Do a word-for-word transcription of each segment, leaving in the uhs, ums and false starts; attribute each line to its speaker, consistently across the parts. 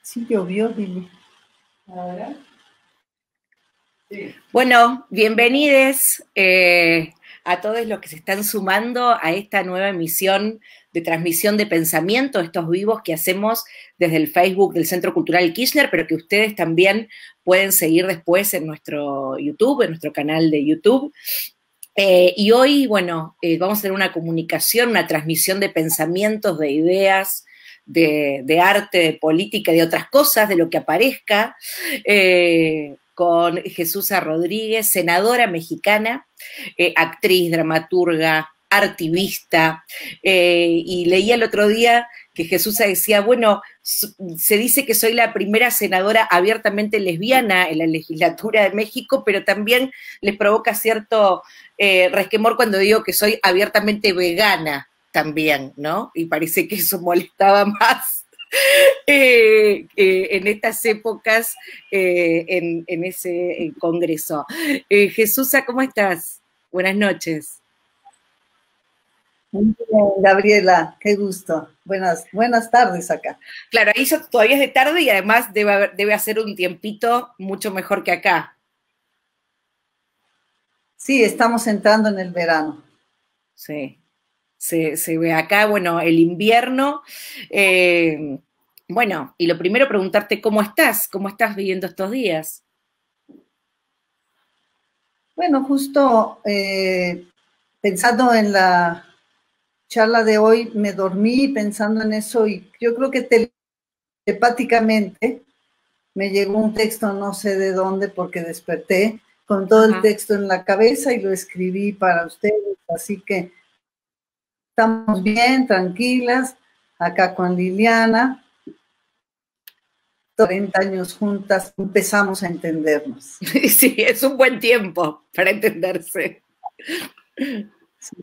Speaker 1: Sí llovió, Billy. Ahora.
Speaker 2: Sí. Bueno, bienvenidos eh, a todos los que se están sumando a esta nueva emisión de transmisión de pensamiento, estos vivos que hacemos desde el Facebook del Centro Cultural Kirchner, pero que ustedes también pueden seguir después en nuestro YouTube, en nuestro canal de YouTube. Eh, y hoy, bueno, eh, vamos a tener una comunicación, una transmisión de pensamientos, de ideas, de, de arte, de política, de otras cosas, de lo que aparezca, eh, con Jesús Rodríguez, senadora mexicana, eh, actriz, dramaturga, artivista, eh, y leía el otro día que Jesús decía, bueno, se dice que soy la primera senadora abiertamente lesbiana en la legislatura de México, pero también les provoca cierto eh, resquemor cuando digo que soy abiertamente vegana también, ¿no? Y parece que eso molestaba más eh, eh, en estas épocas eh, en, en, ese en congreso. Eh, Jesúsa, ¿cómo estás? Buenas noches.
Speaker 1: Muy bien, Gabriela, qué gusto. Buenas, buenas tardes acá.
Speaker 2: Claro, ahí todavía es de tarde y además debe, haber, debe hacer un tiempito mucho mejor que acá.
Speaker 1: Sí, estamos entrando en el verano.
Speaker 2: Sí, se, se ve acá, bueno, el invierno. Eh, bueno, y lo primero preguntarte cómo estás, cómo estás viviendo estos días.
Speaker 1: Bueno, justo eh, pensando en la charla de hoy, me dormí pensando en eso y yo creo que telepáticamente me llegó un texto, no sé de dónde, porque desperté con todo Ajá. el texto en la cabeza y lo escribí para ustedes, así que estamos bien, tranquilas, acá con Liliana, cuarenta años juntas, empezamos a entendernos.
Speaker 2: Sí, es un buen tiempo para entenderse. Sí.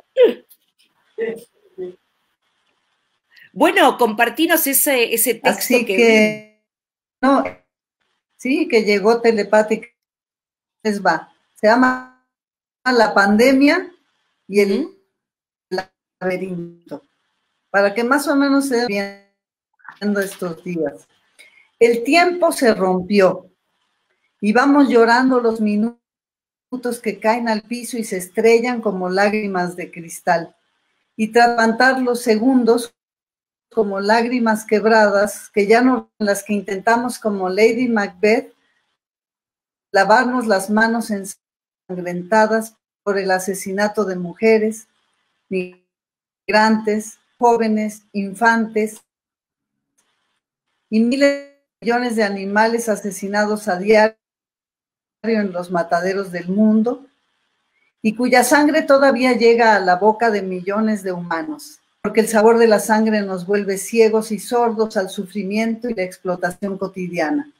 Speaker 2: Bueno, compartinos ese, ese texto
Speaker 1: Así
Speaker 2: que,
Speaker 1: que no, sí, que llegó telepática. Les va. Se llama La pandemia y el uh-huh. laberinto. Para que más o menos se vayan viendo estos días. El tiempo se rompió y vamos llorando los minutos que caen al piso y se estrellan como lágrimas de cristal. Y tras levantar los segundos como lágrimas quebradas, que ya no las que intentamos como Lady Macbeth, lavarnos las manos ensangrentadas por el asesinato de mujeres, migrantes, jóvenes, infantes y miles de millones de animales asesinados a diario en los mataderos del mundo y cuya sangre todavía llega a la boca de millones de humanos, porque el sabor de la sangre nos vuelve ciegos y sordos al sufrimiento y la explotación cotidiana.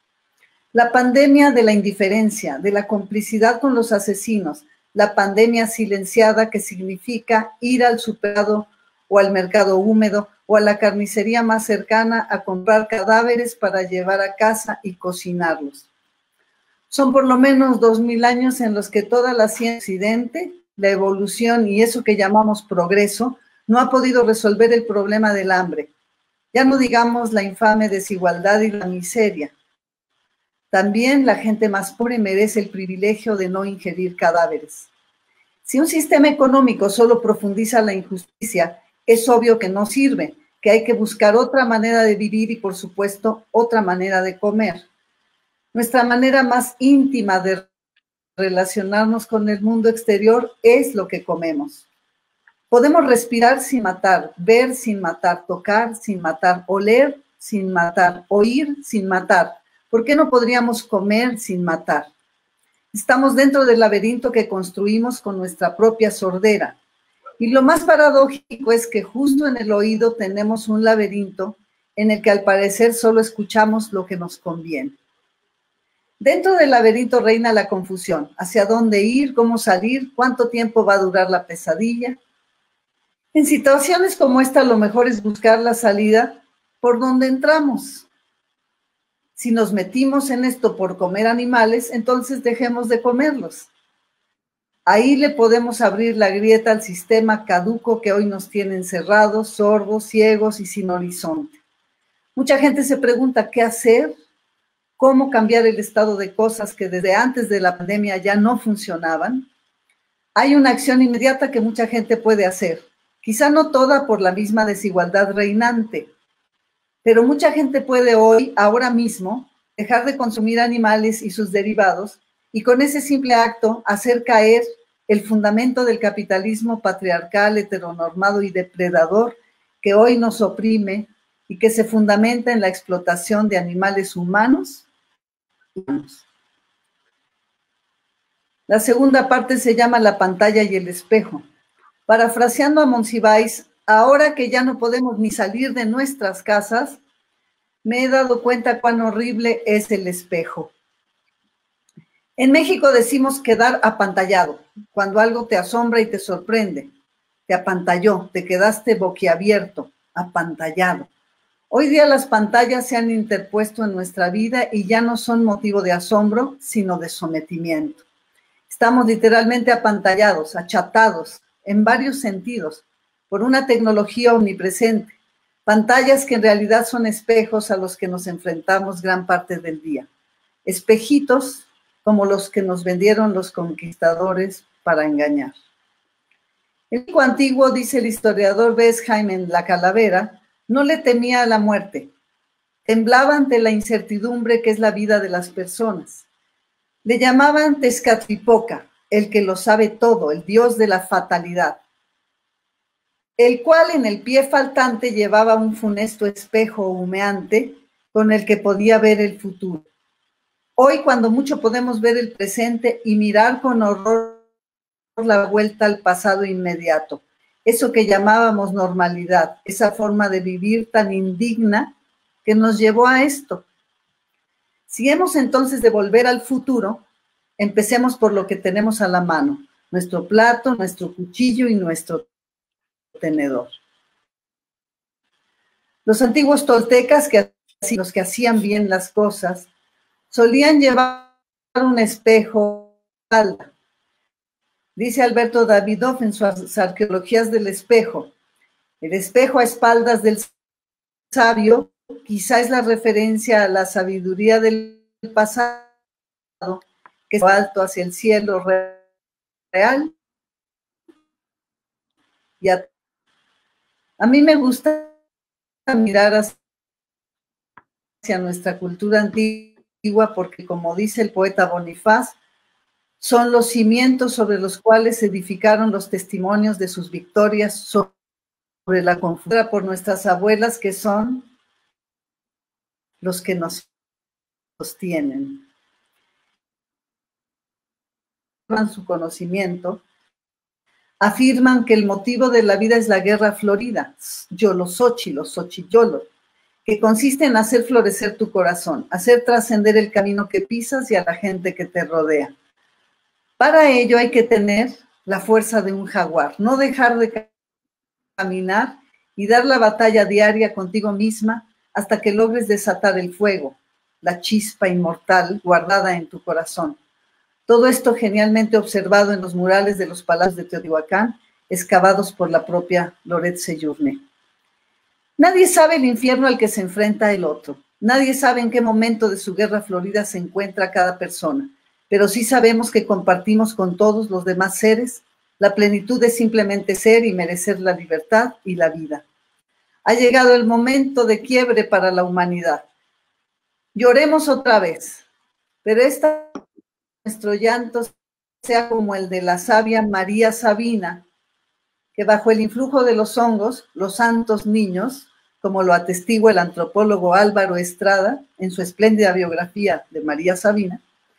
Speaker 1: La pandemia de la indiferencia, de la complicidad con los asesinos, la pandemia silenciada que significa ir al supermercado o al mercado húmedo o a la carnicería más cercana a comprar cadáveres para llevar a casa y cocinarlos. Son por lo menos dos mil años en los que toda la ciencia occidente, la evolución y eso que llamamos progreso, no ha podido resolver el problema del hambre. Ya no digamos la infame desigualdad y la miseria. También la gente más pobre merece el privilegio de no ingerir cadáveres. Si un sistema económico solo profundiza la injusticia, es obvio que no sirve, que hay que buscar otra manera de vivir y, por supuesto, otra manera de comer. Nuestra manera más íntima de relacionarnos con el mundo exterior es lo que comemos. Podemos respirar sin matar, ver sin matar, tocar sin matar, oler sin matar, oír sin matar. ¿Por qué no podríamos comer sin matar? Estamos dentro del laberinto que construimos con nuestra propia sordera. Y lo más paradójico es que justo en el oído tenemos un laberinto en el que al parecer solo escuchamos lo que nos conviene. Dentro del laberinto reina la confusión. ¿Hacia dónde ir? ¿Cómo salir? ¿Cuánto tiempo va a durar la pesadilla? En situaciones como esta, lo mejor es buscar la salida por donde entramos. Si nos metimos en esto por comer animales, entonces dejemos de comerlos. Ahí le podemos abrir la grieta al sistema caduco que hoy nos tiene encerrados, sordos, ciegos y sin horizonte. Mucha gente se pregunta qué hacer, cómo cambiar el estado de cosas que desde antes de la pandemia ya no funcionaban. Hay una acción inmediata que mucha gente puede hacer, quizá no toda por la misma desigualdad reinante, pero mucha gente puede hoy, ahora mismo, dejar de consumir animales y sus derivados y con ese simple acto hacer caer el fundamento del capitalismo patriarcal, heteronormado y depredador que hoy nos oprime y que se fundamenta en la explotación de animales humanos. La segunda parte se llama La pantalla y el espejo. Parafraseando a Monsiváis, ahora que ya no podemos ni salir de nuestras casas, me he dado cuenta cuán horrible es el espejo. En México decimos quedar apantallado, cuando algo te asombra y te sorprende. Te apantalló, te quedaste boquiabierto, apantallado. Hoy día las pantallas se han interpuesto en nuestra vida y ya no son motivo de asombro, sino de sometimiento. Estamos literalmente apantallados, achatados, en varios sentidos, por una tecnología omnipresente. Pantallas que en realidad son espejos a los que nos enfrentamos gran parte del día. Espejitos como los que nos vendieron los conquistadores para engañar. El México antiguo, dice el historiador Besheim en La Calavera, no le temía a la muerte. Temblaba ante la incertidumbre que es la vida de las personas. Le llamaban Tezcatlipoca, el que lo sabe todo, el dios de la fatalidad, el cual en el pie faltante llevaba un funesto espejo humeante con el que podía ver el futuro. Hoy, cuando mucho podemos ver el presente y mirar con horror la vuelta al pasado inmediato, eso que llamábamos normalidad, esa forma de vivir tan indigna que nos llevó a esto. Si hemos entonces de volver al futuro, empecemos por lo que tenemos a la mano, nuestro plato, nuestro cuchillo y nuestro tenedor. Los antiguos toltecas, que, los que hacían bien las cosas, solían llevar un espejo a la espalda. Dice Alberto Davidoff en sus arqueologías del espejo, el espejo a espaldas del sabio quizá es la referencia a la sabiduría del pasado, que es alto hacia el cielo real. Y a, a mí me gusta mirar hacia nuestra cultura antigua porque, como dice el poeta Bonifaz, son los cimientos sobre los cuales se edificaron los testimonios de sus victorias sobre la confusión por nuestras abuelas, que son los que nos sostienen. Su conocimiento, afirman que el motivo de la vida es la guerra florida, Yolosochi, Xochiyolo, que consiste en hacer florecer tu corazón, hacer trascender el camino que pisas y a la gente que te rodea. Para ello hay que tener la fuerza de un jaguar, no dejar de caminar y dar la batalla diaria contigo misma hasta que logres desatar el fuego, la chispa inmortal guardada en tu corazón. Todo esto genialmente observado en los murales de los palacios de Teotihuacán, excavados por la propia Loret Seyurné. Nadie sabe el infierno al que se enfrenta el otro. Nadie sabe en qué momento de su guerra florida se encuentra cada persona, pero sí sabemos que compartimos con todos los demás seres la plenitud de simplemente ser y merecer la libertad y la vida. Ha llegado el momento de quiebre para la humanidad. Lloremos otra vez, pero esta nuestro llanto sea como el de la sabia María Sabina, que bajo el influjo de los hongos, los santos niños, como lo atestigua el antropólogo Álvaro Estrada en su espléndida biografía de María Sabina,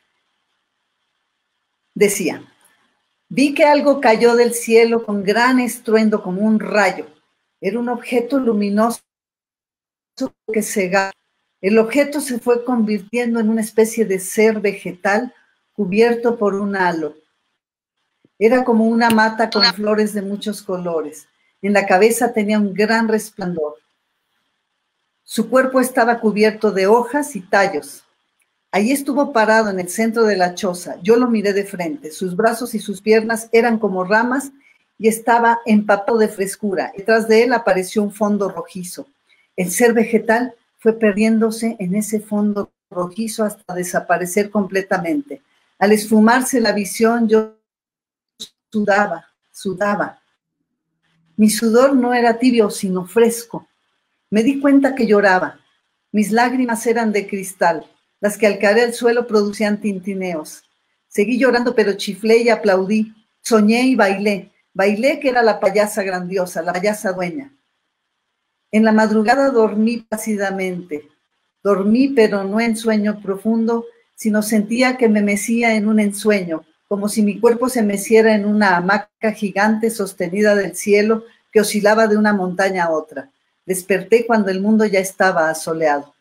Speaker 1: decía: vi que algo cayó del cielo con gran estruendo como un rayo. Era un objeto luminoso que cegaba. El objeto se fue convirtiendo en una especie de ser vegetal cubierto por un halo. Era como una mata con flores de muchos colores. En la cabeza tenía un gran resplandor. Su cuerpo estaba cubierto de hojas y tallos. Allí estuvo parado en el centro de la choza. Yo lo miré de frente. Sus brazos y sus piernas eran como ramas y estaba empapado de frescura. Detrás de él apareció un fondo rojizo. El ser vegetal fue perdiéndose en ese fondo rojizo hasta desaparecer completamente. Al esfumarse la visión, yo sudaba, sudaba. Mi sudor no era tibio, sino fresco. Me di cuenta que lloraba. Mis lágrimas eran de cristal. Las que al caer al suelo producían tintineos. Seguí llorando, pero chiflé y aplaudí. Soñé y bailé. Bailé que era la payasa grandiosa, la payasa dueña. En la madrugada dormí plácidamente. Dormí, pero no en sueño profundo, sino sentía que me mecía en un ensueño, como si mi cuerpo se meciera en una hamaca gigante sostenida del cielo que oscilaba de una montaña a otra. Desperté cuando el mundo ya estaba asoleado.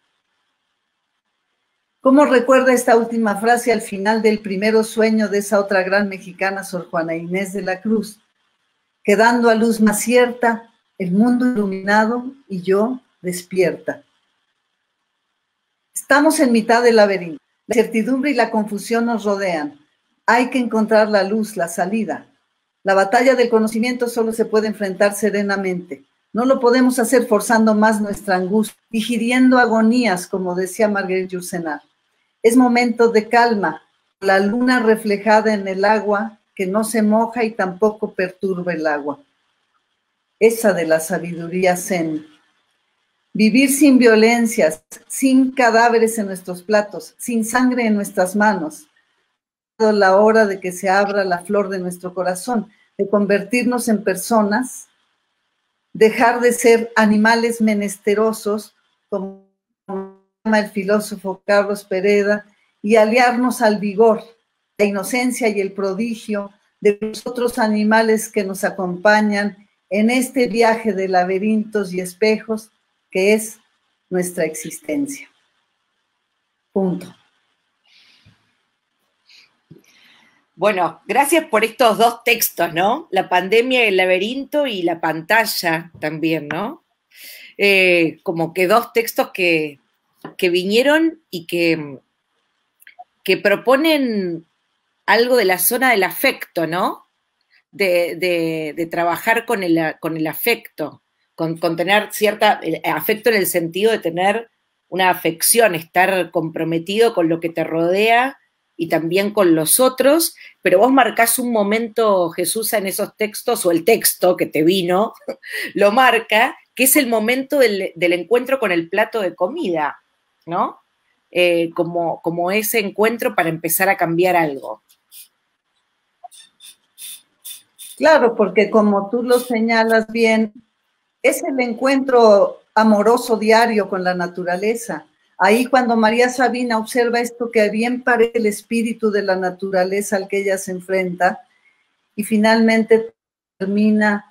Speaker 1: ¿Cómo recuerda esta última frase al final del primero sueño de esa otra gran mexicana, Sor Juana Inés de la Cruz? Quedando a luz más cierta, el mundo iluminado y yo despierta. Estamos en mitad del laberinto. La incertidumbre y la confusión nos rodean. Hay que encontrar la luz, la salida. La batalla del conocimiento solo se puede enfrentar serenamente. No lo podemos hacer forzando más nuestra angustia, digiriendo agonías, como decía Marguerite Yourcenar. Es momento de calma, la luna reflejada en el agua que no se moja y tampoco perturba el agua. Esa de la sabiduría zen. Vivir sin violencias, sin cadáveres en nuestros platos, sin sangre en nuestras manos. Es la hora de que se abra la flor de nuestro corazón, de convertirnos en personas, dejar de ser animales menesterosos, como llama el filósofo Carlos Pereda, y aliarnos al vigor, la inocencia y el prodigio de los otros animales que nos acompañan en este viaje de laberintos y espejos que es nuestra existencia. Punto.
Speaker 2: Bueno, gracias por estos dos textos, ¿no? La pandemia, el laberinto y la pantalla también, ¿no? Eh, como que dos textos que, que vinieron y que, que proponen algo de la zona del afecto, ¿no? De, de, de trabajar con el, con el afecto, con, con tener cierta, afecto en el sentido de tener una afección, estar comprometido con lo que te rodea y también con los otros, pero vos marcás un momento, Jesús, en esos textos, o el texto que te vino, lo marca, que es el momento del, del encuentro con el plato de comida, ¿no? Eh, como, como ese encuentro para empezar a cambiar algo.
Speaker 1: Claro, porque como tú lo señalas bien, es el encuentro amoroso diario con la naturaleza. Ahí cuando María Sabina observa esto que bien parece el espíritu de la naturaleza al que ella se enfrenta y finalmente termina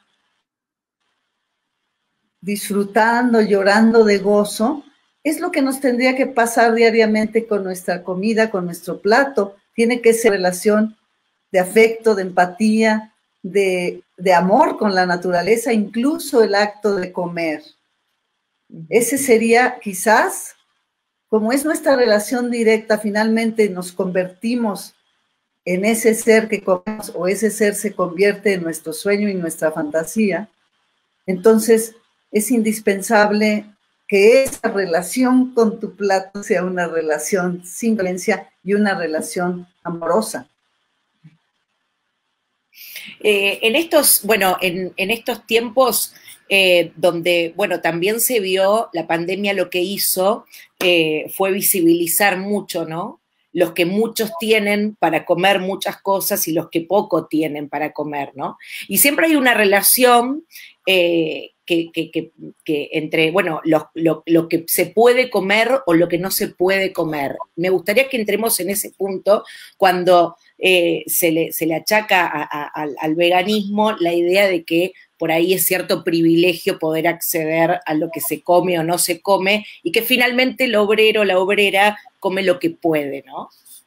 Speaker 1: disfrutando, llorando de gozo, es lo que nos tendría que pasar diariamente con nuestra comida, con nuestro plato. Tiene que ser relación de afecto, de empatía, de, de amor con la naturaleza, incluso el acto de comer. Ese sería quizás, como es nuestra relación directa, finalmente nos convertimos en ese ser que comemos o ese ser se convierte en nuestro sueño y nuestra fantasía. Entonces es indispensable que esa relación con tu plato sea una relación sin violencia y una relación amorosa.
Speaker 2: Eh, en estos, bueno, en, en estos tiempos eh, donde, bueno, también se vio la pandemia, lo que hizo eh, fue visibilizar mucho, ¿no? Los que muchos tienen para comer muchas cosas y los que poco tienen para comer, ¿no? Y siempre hay una relación eh, que, que, que, que entre, bueno, lo, lo, lo que se puede comer o lo que no se puede comer. Me gustaría que entremos en ese punto cuando eh, se, le, se le achaca a, a, al, al veganismo la idea de que por ahí es cierto privilegio poder acceder a lo que se come o no se come, y que finalmente el obrero, la obrera, come lo que puede, ¿no?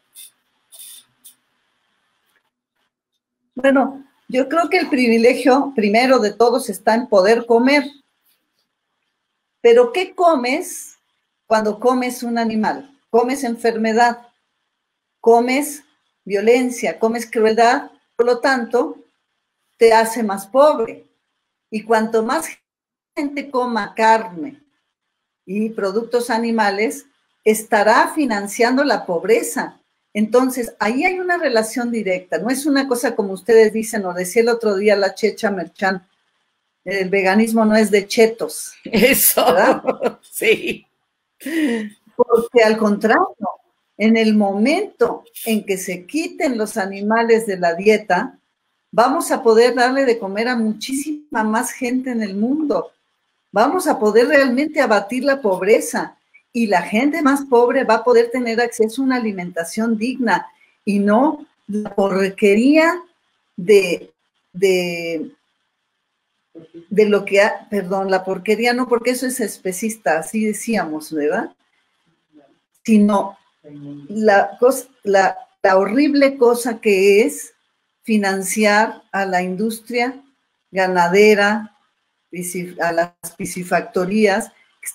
Speaker 1: Bueno, yo creo que el privilegio primero de todos está en poder comer. Pero ¿qué comes cuando comes un animal? Comes enfermedad, comes violencia, comes crueldad, por lo tanto, te hace más pobre. Y cuanto más gente coma carne y productos animales, estará financiando la pobreza. Entonces, ahí hay una relación directa, no es una cosa como ustedes dicen, o decía el otro día la Checha Merchán, el veganismo no es de chetos.
Speaker 2: Eso, ¿verdad? Sí.
Speaker 1: Porque al contrario, en el momento en que se quiten los animales de la dieta, vamos a poder darle de comer a muchísima más gente en el mundo. Vamos a poder realmente abatir la pobreza y la gente más pobre va a poder tener acceso a una alimentación digna y no la porquería de, de, de lo que, ha, perdón, la porquería no, porque eso es especista, así decíamos, ¿verdad? Sino la, cosa, la, la horrible cosa que es financiar a la industria ganadera, a las piscifactorías,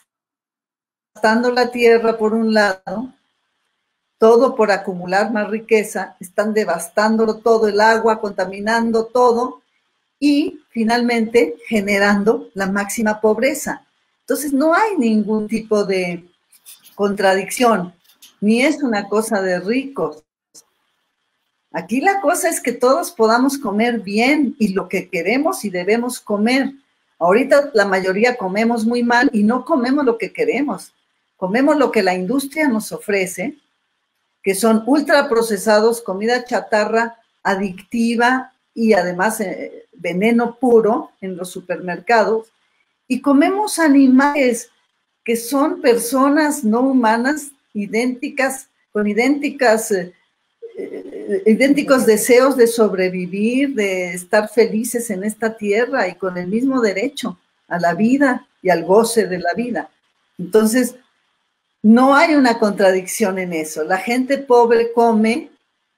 Speaker 1: gastando la tierra por un lado, todo por acumular más riqueza, están devastándolo todo, el agua, contaminando todo y finalmente generando la máxima pobreza. Entonces no hay ningún tipo de contradicción, ni es una cosa de ricos. Aquí la cosa es que todos podamos comer bien y lo que queremos y debemos comer. Ahorita la mayoría comemos muy mal y no comemos lo que queremos. Comemos lo que la industria nos ofrece, que son ultraprocesados, comida chatarra, adictiva y además eh, veneno puro en los supermercados. Y comemos animales que son personas no humanas, idénticas, con idénticas, eh, eh, idénticos deseos de sobrevivir, de estar felices en esta tierra y con el mismo derecho a la vida y al goce de la vida. Entonces, no hay una contradicción en eso. La gente pobre come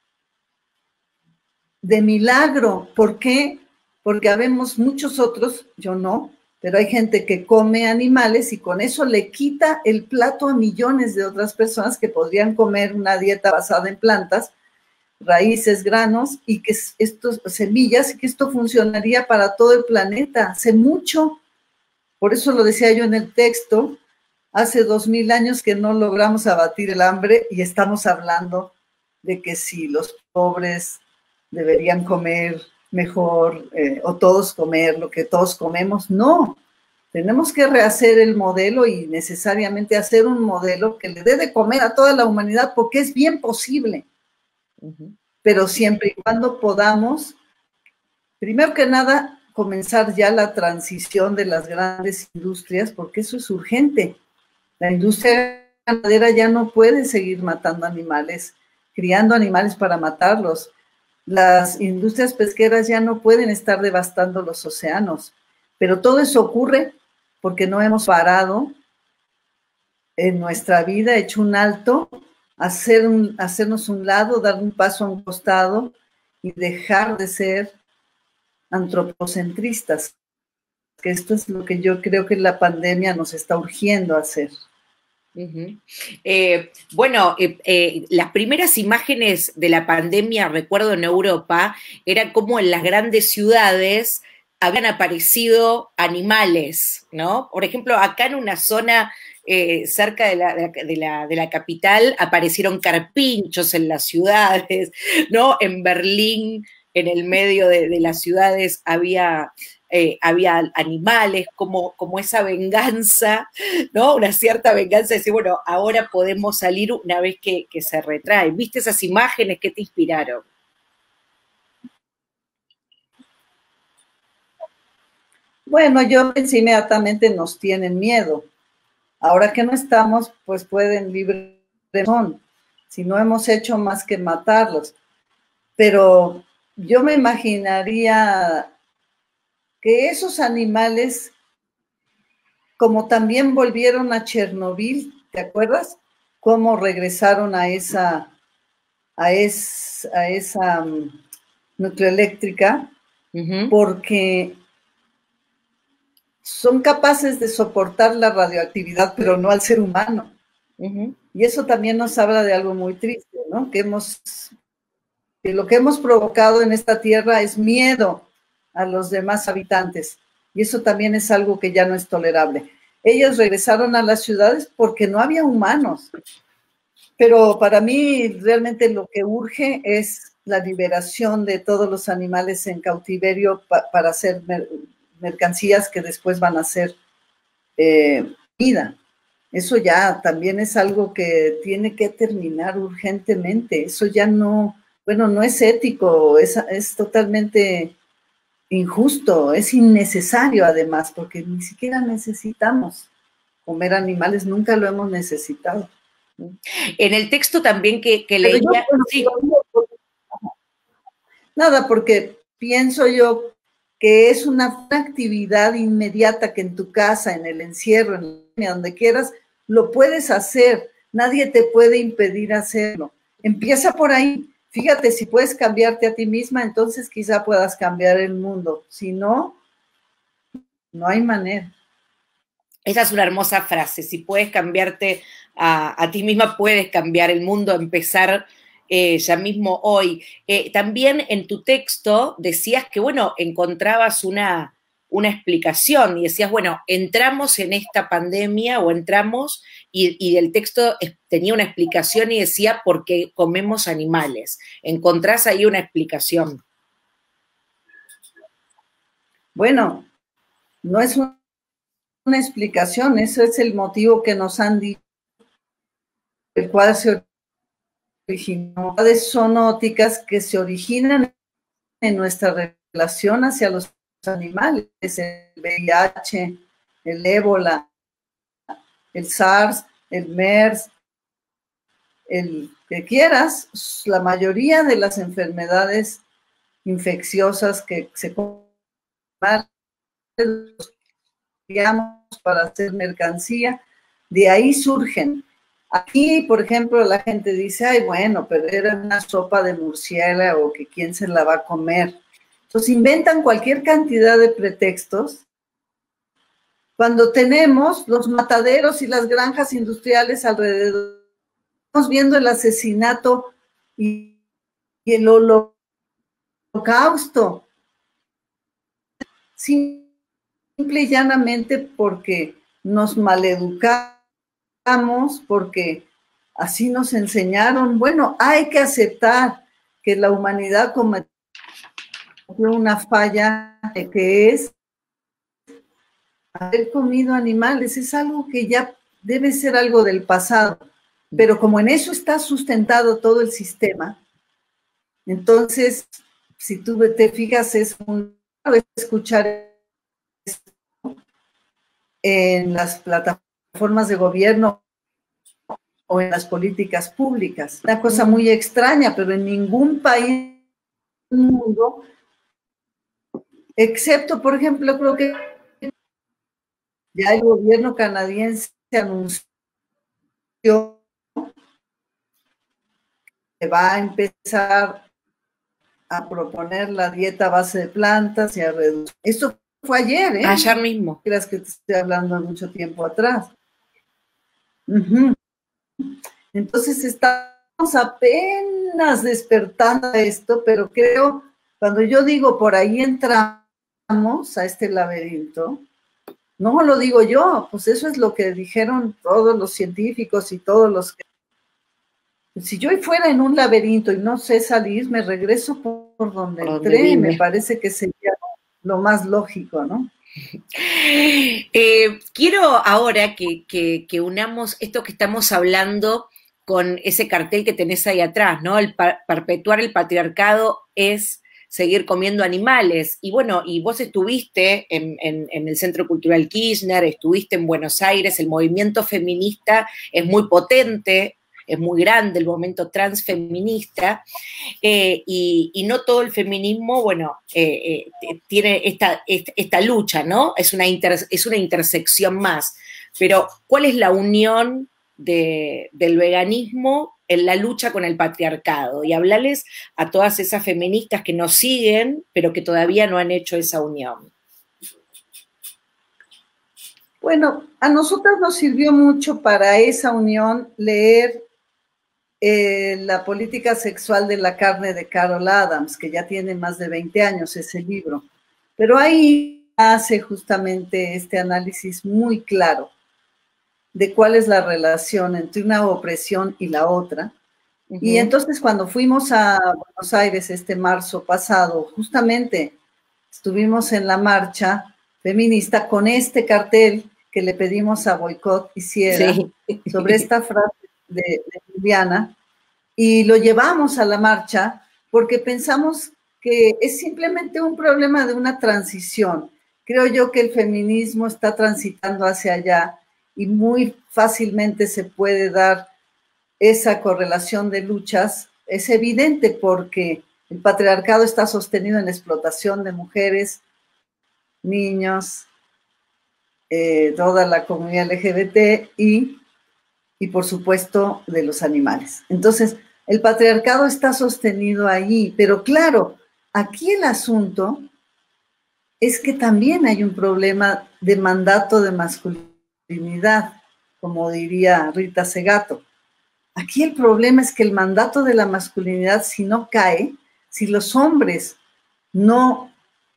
Speaker 1: de milagro. ¿Por qué? Porque habemos muchos otros, yo no, pero hay gente que come animales y con eso le quita el plato a millones de otras personas que podrían comer una dieta basada en plantas, raíces, granos y que estos semillas, y que esto funcionaría para todo el planeta. Hace mucho, por eso lo decía yo en el texto, hace dos mil años que no logramos abatir el hambre y estamos hablando de que si los pobres deberían comer mejor eh, o todos comer lo que todos comemos. No, tenemos que rehacer el modelo y necesariamente hacer un modelo que le dé de comer a toda la humanidad porque es bien posible. Uh-huh. Pero siempre y cuando podamos, primero que nada, comenzar ya la transición de las grandes industrias porque eso es urgente. La industria ganadera ya no puede seguir matando animales, criando animales para matarlos. Las industrias pesqueras ya no pueden estar devastando los océanos. Pero todo eso ocurre porque no hemos parado en nuestra vida, hecho un alto, hacer un, hacernos un lado, dar un paso a un costado y dejar de ser antropocentristas. Que esto es lo que yo creo que la pandemia nos está urgiendo a hacer.
Speaker 2: Uh-huh. Eh, bueno, eh, eh, las primeras imágenes de la pandemia, recuerdo en Europa, era como en las grandes ciudades habían aparecido animales, ¿no? Por ejemplo, acá en una zona eh, cerca de la, de, la, de la capital aparecieron carpinchos en las ciudades, ¿no? En Berlín, en el medio de, de las ciudades, había... Eh, había animales, como, como esa venganza, ¿no? Una cierta venganza de decir, bueno, ahora podemos salir una vez que, que se retrae. ¿Viste esas imágenes que te inspiraron?
Speaker 1: Bueno, yo pensé inmediatamente nos tienen miedo. Ahora que no estamos, pues pueden libre son, si no hemos hecho más que matarlos. Pero yo me imaginaría que esos animales, como también volvieron a Chernobyl, ¿te acuerdas? Cómo regresaron a esa, a es, a esa um, nucleoeléctrica, uh-huh. Porque son capaces de soportar la radioactividad, pero no al ser humano. Uh-huh. Y eso también nos habla de algo muy triste, ¿no? Que hemos, que lo que hemos provocado en esta tierra es miedo a los demás habitantes. Y eso también es algo que ya no es tolerable. ellos regresaron a las ciudades porque no había humanos. Pero para mí realmente lo que urge es la liberación de todos los animales en cautiverio pa para hacer mer mercancías que después van a ser eh, vida. Eso ya también es algo que tiene que terminar urgentemente. Eso ya no, bueno, no es ético, es, es totalmente injusto, es innecesario además, porque ni siquiera necesitamos comer animales, nunca lo hemos necesitado.
Speaker 2: En el texto también que, que leía... Yo, bueno, sí.
Speaker 1: Nada, porque pienso yo que es una actividad inmediata que en tu casa, en el encierro, en donde quieras, lo puedes hacer. Nadie te puede impedir hacerlo. Empieza por ahí. Fíjate, si puedes cambiarte a ti misma, entonces quizá puedas cambiar el mundo. Si no, no hay manera.
Speaker 2: Esa es una hermosa frase. Si puedes cambiarte a, a ti misma, puedes cambiar el mundo, empezar eh, ya mismo hoy. Eh, también en tu texto decías que, bueno, encontrabas una, una explicación y decías, bueno, entramos en esta pandemia o entramos y, y el texto tenía una explicación y decía porque comemos animales. ¿Encontrás ahí una explicación?
Speaker 1: Bueno, no es un una explicación, eso es el motivo que nos han dicho, el cual se originó, zoonóticas que se originan en nuestra relación hacia los animales, el V I H, el ébola, el SARS, el MERS, el que quieras, la mayoría de las enfermedades infecciosas que se para hacer mercancía, de ahí surgen. Aquí, por ejemplo, la gente dice, ay, bueno, pero era una sopa de murciélago, que quién se la va a comer. Entonces inventan cualquier cantidad de pretextos cuando tenemos los mataderos y las granjas industriales alrededor. Estamos viendo el asesinato y, y el holocausto. Sí, simple y llanamente porque nos maleducamos, porque así nos enseñaron. Bueno, hay que aceptar que la humanidad cometió una falla que es haber comido animales. Es algo que ya debe ser algo del pasado, pero como en eso está sustentado todo el sistema, entonces, si tú te fijas, es un escuchar en las plataformas de gobierno o en las políticas públicas. Una cosa muy extraña, pero en ningún país del mundo, excepto, por ejemplo, creo que ya el gobierno canadiense anunció que va a empezar a proponer la dieta a base de plantas y a reducir. Esto fue ayer, ¿eh?
Speaker 2: Ayer mismo.
Speaker 1: Creas que te estoy hablando de mucho tiempo atrás. Uh-huh. Entonces estamos apenas despertando a esto, pero creo, cuando yo digo por ahí entramos a este laberinto, no lo digo yo, pues eso es lo que dijeron todos los científicos y todos los que... Si yo fuera en un laberinto y no sé salir, me regreso por, por donde por entré, donde me parece que sería lo más lógico, ¿no?
Speaker 2: Eh, quiero ahora que, que, que unamos esto que estamos hablando con ese cartel que tenés ahí atrás, ¿no? El par perpetuar el patriarcado es seguir comiendo animales. Y bueno, y vos estuviste en, en, en el Centro Cultural Kirchner, estuviste en Buenos Aires, el movimiento feminista es muy potente, es muy grande el movimiento transfeminista, eh, y, y no todo el feminismo, bueno, eh, eh, tiene esta, esta, esta lucha, ¿no? Es una, inter, es una intersección más. Pero, ¿cuál es la unión de, del veganismo en la lucha con el patriarcado? Y hablarles a todas esas feministas que nos siguen, pero que todavía no han hecho esa unión.
Speaker 1: Bueno, a nosotras nos sirvió mucho para esa unión leer Eh, la política sexual de la carne de Carol Adams, que ya tiene más de veinte años ese libro. Pero ahí hace justamente este análisis muy claro de cuál es la relación entre una opresión y la otra. Uh-huh. Y entonces cuando fuimos a Buenos Aires este marzo pasado, justamente estuvimos en la marcha feminista con este cartel que le pedimos a Boicot hiciera sí. sobre esta frase de, de Liliana, y lo llevamos a la marcha porque pensamos que es simplemente un problema de una transición. Creo yo que el feminismo está transitando hacia allá y muy fácilmente se puede dar esa correlación de luchas. Es evidente porque el patriarcado está sostenido en la explotación de mujeres, niños, eh, toda la comunidad L G B T y, y por supuesto de los animales. Entonces, el patriarcado está sostenido ahí, pero claro, aquí el asunto es que también hay un problema de mandato de masculinidad, como diría Rita Segato. Aquí el problema es que el mandato de la masculinidad, si no cae, si los hombres no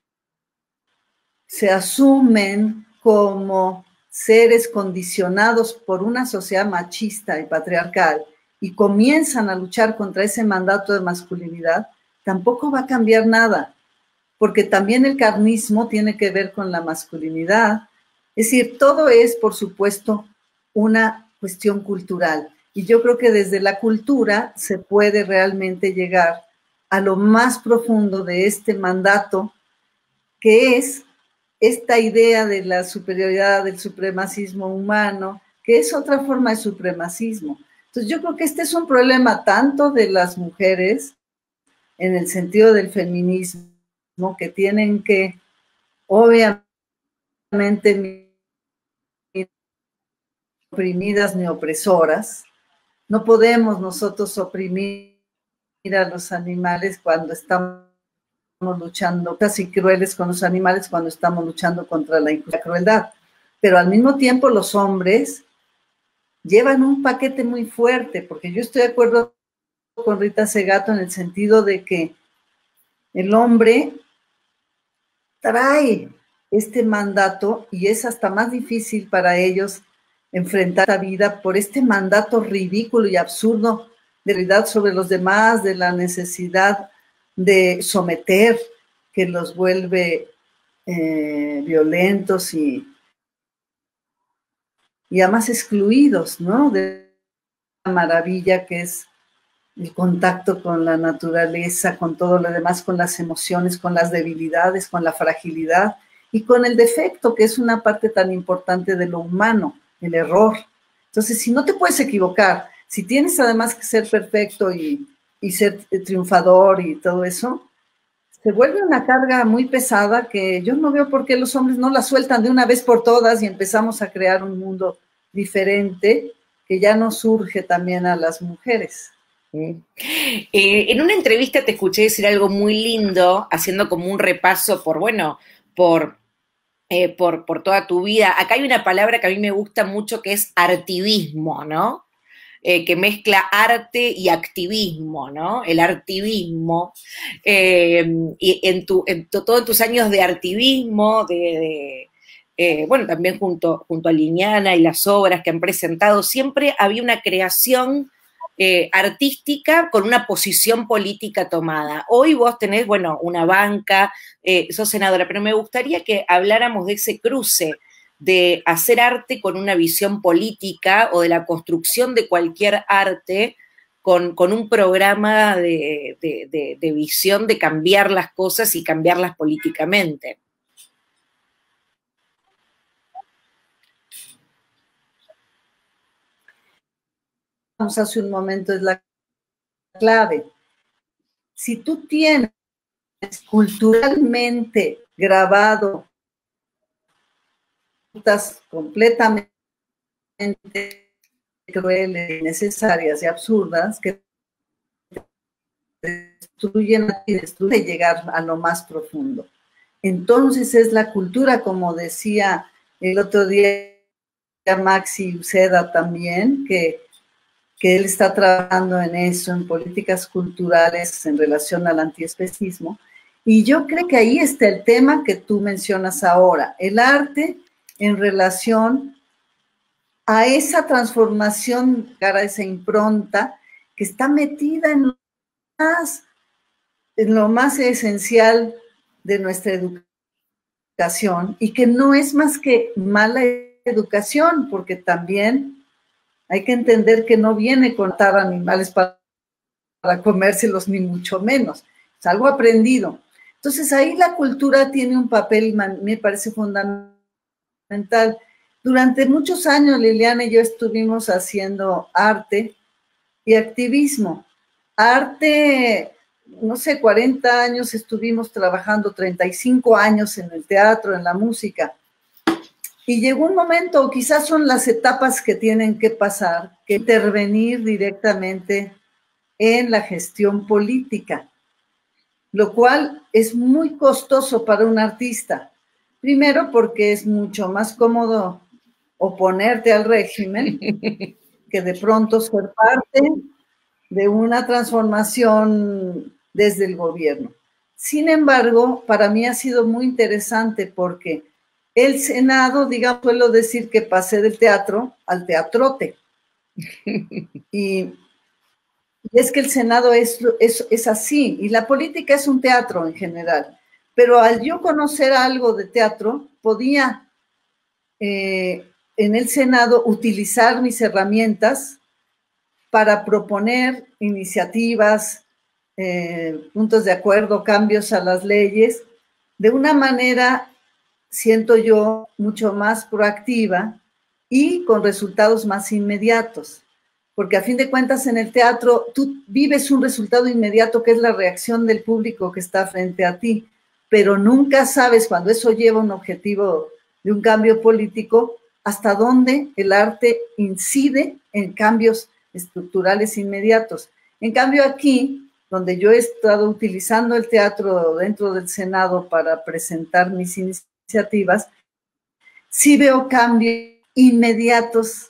Speaker 1: se asumen como seres condicionados por una sociedad machista y patriarcal y comienzan a luchar contra ese mandato de masculinidad, tampoco va a cambiar nada, porque también el carnismo tiene que ver con la masculinidad. Es decir, todo es, por supuesto, una cuestión cultural. Y yo creo que desde la cultura se puede realmente llegar a lo más profundo de este mandato, que es esta idea de la superioridad, del supremacismo humano, que es otra forma de supremacismo. Entonces yo creo que este es un problema tanto de las mujeres, en el sentido del feminismo, que tienen que, obviamente, ni oprimidas ni opresoras. No podemos nosotros oprimir a los animales cuando estamos luchando, casi crueles con los animales cuando estamos luchando contra la crueldad. Pero al mismo tiempo los hombres llevan un paquete muy fuerte, porque yo estoy de acuerdo con Rita Segato en el sentido de que el hombre trae este mandato y es hasta más difícil para ellos enfrentar la vida por este mandato ridículo y absurdo de realidad sobre los demás, de la necesidad de someter, que los vuelve eh, violentos y, y además excluidos, ¿no? De la maravilla que es el contacto con la naturaleza, con todo lo demás, con las emociones, con las debilidades, con la fragilidad y con el defecto, que es una parte tan importante de lo humano, el error. Entonces, si no te puedes equivocar, si tienes además que ser perfecto y, y ser triunfador y todo eso, se vuelve una carga muy pesada que yo no veo por qué los hombres no la sueltan de una vez por todas y empezamos a crear un mundo diferente que ya nos surge también a las mujeres.
Speaker 2: Eh, en una entrevista te escuché decir algo muy lindo, haciendo como un repaso por, bueno, por, eh, por, por toda tu vida. Acá hay una palabra que a mí me gusta mucho que es artivismo, ¿no? Eh, que mezcla arte y activismo, ¿no? El artivismo. Eh, y en, tu, en tu, todos tus años de artivismo, de... de eh, bueno, también junto, junto a Liliana y las obras que han presentado, siempre había una creación Eh, artística con una posición política tomada. Hoy vos tenés, bueno, una banca, eh, sos senadora, pero me gustaría que habláramos de ese cruce de hacer arte con una visión política o de la construcción de cualquier arte con, con un programa de, de, de, de visión de cambiar las cosas y cambiarlas políticamente.
Speaker 1: Hace un momento es la clave. Si tú tienes culturalmente grabado completamente crueles, innecesarias y absurdas que destruyen y destruyen llegar a lo más profundo. Entonces es la cultura, como decía el otro día Maxi Uceda también, que que él está trabajando en eso, en políticas culturales en relación al antiespecismo, Y yo creo que ahí está el tema que tú mencionas ahora, el arte en relación a esa transformación, a esa impronta que está metida en lo más, en lo más esencial de nuestra educación y que no es más que mala educación, porque también hay que entender que no viene con matar animales para, para comérselos, ni mucho menos. Es algo aprendido. Entonces ahí la cultura tiene un papel, me parece fundamental. Durante muchos años Liliana y yo estuvimos haciendo arte y activismo. Arte, no sé, cuarenta años estuvimos trabajando, treinta y cinco años en el teatro, en la música. Y llegó un momento, quizás son las etapas que tienen que pasar, que intervenir directamente en la gestión política, lo cual es muy costoso para un artista. Primero, porque es mucho más cómodo oponerte al régimen que de pronto ser parte de una transformación desde el gobierno. Sin embargo, para mí ha sido muy interesante porque el Senado, digamos, suelo decir que pasé del teatro al teatrote. Y Y es que el Senado es, es, es así, y la política es un teatro en general. Pero al yo conocer algo de teatro, podía eh, en el Senado utilizar mis herramientas para proponer iniciativas, eh, puntos de acuerdo, cambios a las leyes, de una manera, siento yo, mucho más proactiva y con resultados más inmediatos. Porque a fin de cuentas en el teatro tú vives un resultado inmediato que es la reacción del público que está frente a ti, pero nunca sabes cuando eso lleva un objetivo de un cambio político hasta dónde el arte incide en cambios estructurales inmediatos. En cambio aquí, donde yo he estado utilizando el teatro dentro del Senado para presentar mis iniciativas, sí veo cambios inmediatos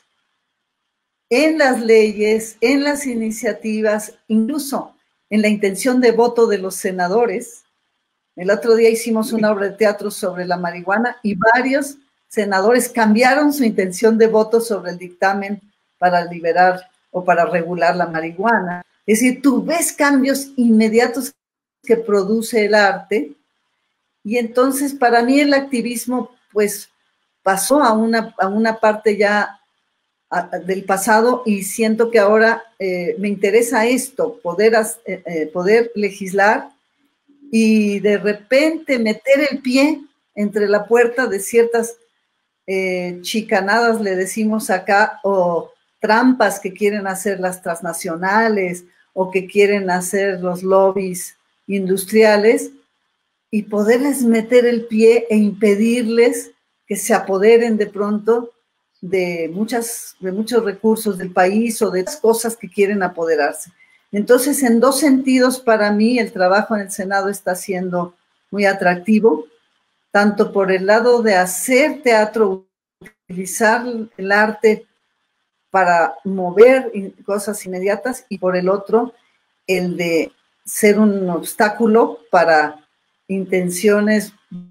Speaker 1: en las leyes, en las iniciativas, incluso en la intención de voto de los senadores. El otro día hicimos una obra de teatro sobre la marihuana y varios senadores cambiaron su intención de voto sobre el dictamen para liberar o para regular la marihuana. Es decir, tú ves cambios inmediatos que produce el arte y entonces para mí el activismo pues pasó a una, a una parte ya del pasado y siento que ahora eh, me interesa esto, poder, eh, poder legislar y de repente meter el pie entre la puerta de ciertas eh, chicanadas, le decimos acá, o trampas que quieren hacer las transnacionales o que quieren hacer los lobbies industriales y poderles meter el pie e impedirles que se apoderen de pronto de, muchas, de muchos recursos del país o de las cosas que quieren apoderarse. Entonces, en dos sentidos, para mí, el trabajo en el Senado está siendo muy atractivo, tanto por el lado de hacer teatro, utilizar el arte para mover cosas inmediatas, y por el otro, el de ser un obstáculo para intenciones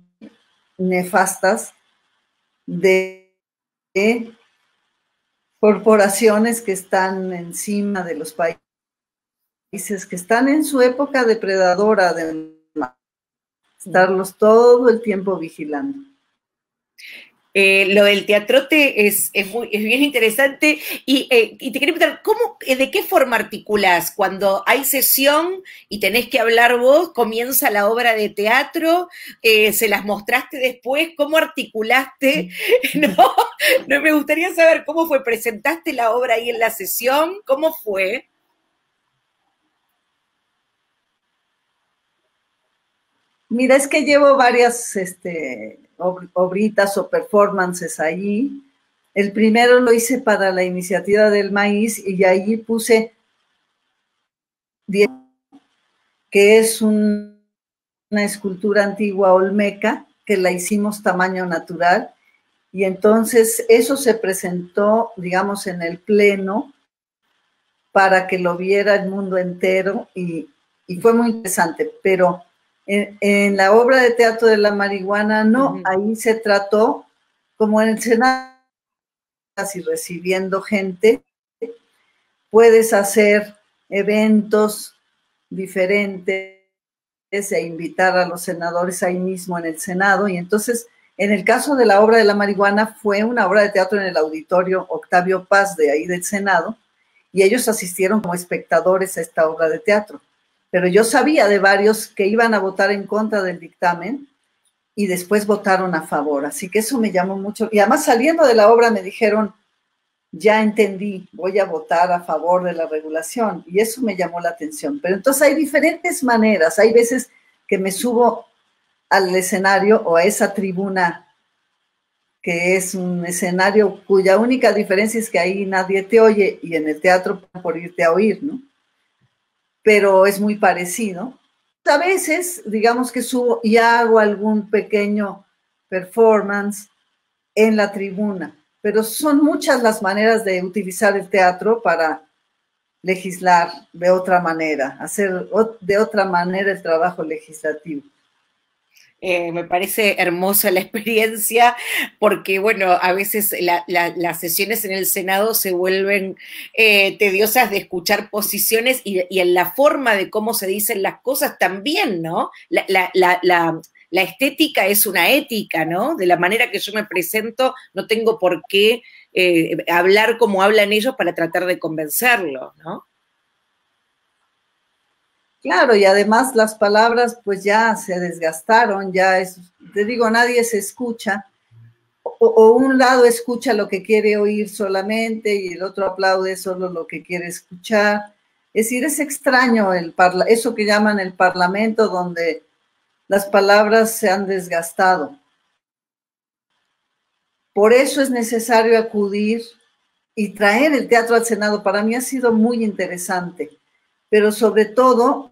Speaker 1: nefastas de de corporaciones que están encima de los países, que están en su época depredadora, de estarlos todo el tiempo vigilando.
Speaker 2: Eh, lo del teatrote es, es, muy, es bien interesante y, eh, y te quería preguntar, ¿cómo, ¿de qué forma articulás? Cuando hay sesión y tenés que hablar vos, comienza la obra de teatro, eh, se las mostraste después, ¿cómo articulaste? No, no, me gustaría saber cómo fue, ¿presentaste la obra ahí en la sesión? ¿Cómo fue?
Speaker 1: Mira, es que llevo varias este, obritas o performances allí. El primero lo hice para la iniciativa del maíz y allí puse que es un, una escultura antigua olmeca que la hicimos tamaño natural y entonces eso se presentó, digamos, en el pleno para que lo viera el mundo entero y, y fue muy interesante, pero En, en la obra de teatro de la marihuana, no, uh-huh. Ahí se trató como en el Senado, y recibiendo gente, puedes hacer eventos diferentes e invitar a los senadores ahí mismo en el Senado, y entonces, en el caso de la obra de la marihuana, fue una obra de teatro en el auditorio Octavio Paz de ahí del Senado, y ellos asistieron como espectadores a esta obra de teatro. Pero yo sabía de varios que iban a votar en contra del dictamen y después votaron a favor, así que eso me llamó mucho. Y además saliendo de la obra me dijeron, ya entendí, voy a votar a favor de la regulación, y eso me llamó la atención. Pero entonces hay diferentes maneras, hay veces que me subo al escenario o a esa tribuna, que es un escenario cuya única diferencia es que ahí nadie te oye, y en el teatro por irte a oír, ¿no? Pero es muy parecido. A veces, digamos que subo y hago algún pequeño performance en la tribuna, pero son muchas las maneras de utilizar el teatro para legislar de otra manera, hacer de otra manera el trabajo legislativo.
Speaker 2: Eh, me parece hermosa la experiencia, porque, bueno, a veces la, la, las sesiones en el Senado se vuelven eh, tediosas de escuchar posiciones y, y en la forma de cómo se dicen las cosas también, ¿no? La, la, la, la, la estética es una ética, ¿no? De la manera que yo me presento, no tengo por qué eh, hablar como hablan ellos para tratar de convencerlos, ¿no?
Speaker 1: Claro, y además las palabras pues ya se desgastaron, ya es, te digo, nadie se escucha, o, o un lado escucha lo que quiere oír solamente y el otro aplaude solo lo que quiere escuchar. Es decir, es extraño el parla- eso que llaman el parlamento, donde las palabras se han desgastado. Por eso es necesario acudir y traer el teatro al Senado. Para mí ha sido muy interesante, pero sobre todo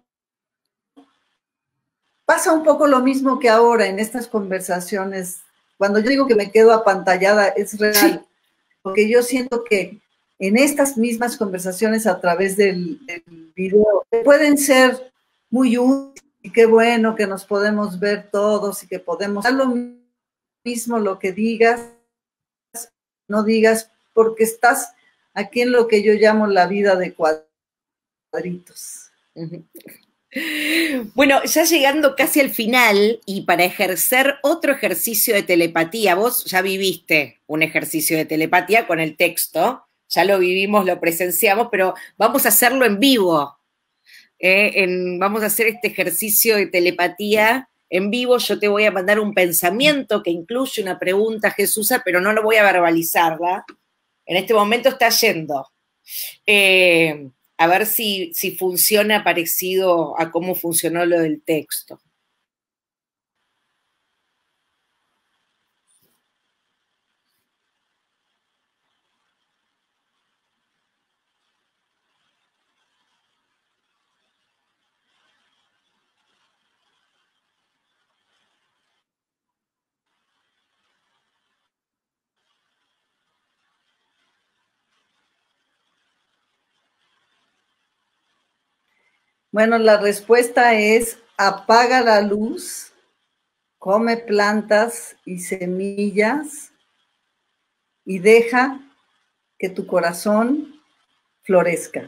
Speaker 1: pasa un poco lo mismo que ahora en estas conversaciones. Cuando yo digo que me quedo apantallada, es real, porque yo siento que en estas mismas conversaciones a través del, del video pueden ser muy útiles, y qué bueno que nos podemos ver todos y que podemos dar lo mismo lo que digas, no digas, porque estás aquí en lo que yo llamo la vida de cuadritos.
Speaker 2: Uh-huh. Bueno, ya llegando casi al final y para ejercer otro ejercicio de telepatía, vos ya viviste un ejercicio de telepatía con el texto, ya lo vivimos, lo presenciamos, pero vamos a hacerlo en vivo. Eh, en, vamos a hacer este ejercicio de telepatía en vivo. Yo te voy a mandar un pensamiento que incluye una pregunta, Jesús, pero no lo voy a verbalizarla. En este momento está yendo. Eh, A ver si, si funciona parecido a cómo funcionó lo del texto.
Speaker 1: Bueno, la respuesta es: apaga la luz, come plantas y semillas y deja que tu corazón florezca.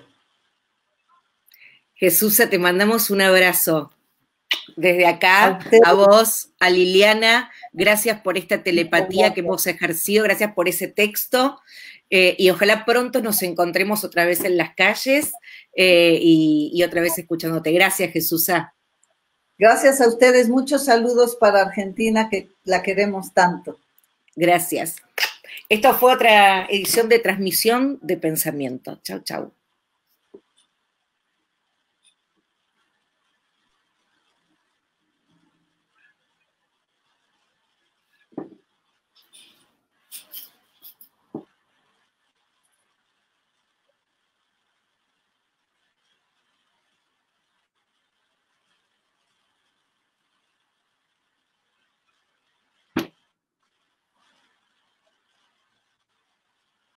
Speaker 2: Jesús, te mandamos un abrazo. Desde acá, a, a vos, a Liliana, gracias por esta telepatía que hemos ejercido, gracias por ese texto, eh, y ojalá pronto nos encontremos otra vez en las calles eh, y, y otra vez escuchándote. Gracias, Jesús.
Speaker 1: Gracias a ustedes, muchos saludos para Argentina, que la queremos tanto.
Speaker 2: Gracias. Esto fue otra edición de Transmisión de Pensamiento. Chau, chau.